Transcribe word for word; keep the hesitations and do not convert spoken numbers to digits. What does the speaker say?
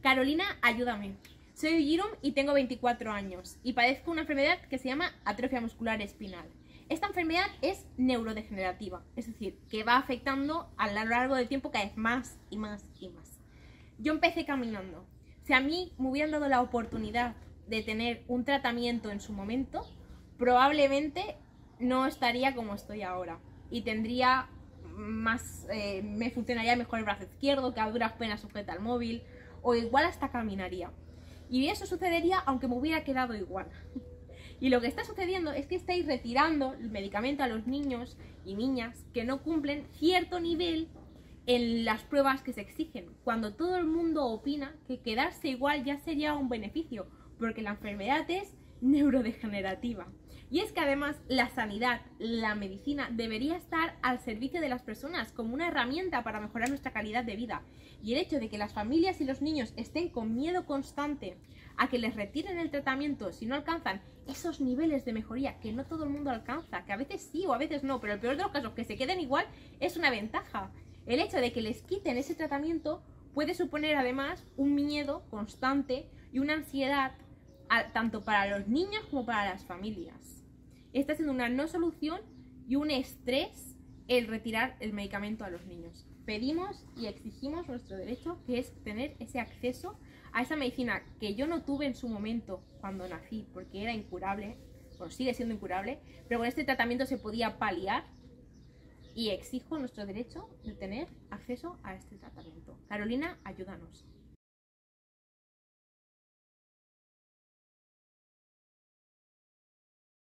Carolina, ayúdame. Soy Girum y tengo veinticuatro años y padezco una enfermedad que se llama atrofia muscular espinal. Esta enfermedad es neurodegenerativa, es decir, que va afectando a lo largo del tiempo cada vez más y más y más. Yo empecé caminando. Si a mí me hubieran dado la oportunidad de tener un tratamiento en su momento, probablemente no estaría como estoy ahora y tendría más, eh, me funcionaría mejor el brazo izquierdo, que a duras penas sujeta al móvil, o igual hasta caminaría. Y eso sucedería aunque me hubiera quedado igual. Y lo que está sucediendo es que estáis retirando el medicamento a los niños y niñas que no cumplen cierto nivel en las pruebas que se exigen, cuando todo el mundo opina que quedarse igual ya sería un beneficio, porque la enfermedad es neurodegenerativa. Y es que además la sanidad, la medicina, debería estar al servicio de las personas como una herramienta para mejorar nuestra calidad de vida. Y el hecho de que las familias y los niños estén con miedo constante a que les retiren el tratamiento si no alcanzan esos niveles de mejoría que no todo el mundo alcanza, que a veces sí o a veces no, pero el peor de los casos, que se queden igual, es una ventaja. El hecho de que les quiten ese tratamiento puede suponer además un miedo constante y una ansiedad a, tanto para los niños como para las familias. Está siendo una no solución y un estrés el retirar el medicamento a los niños. Pedimos y exigimos nuestro derecho, que es tener ese acceso a esa medicina que yo no tuve en su momento cuando nací, porque era incurable, bueno, sigue siendo incurable, pero con este tratamiento se podía paliar, y exijo nuestro derecho de tener acceso a este tratamiento. Carolina, ayúdanos.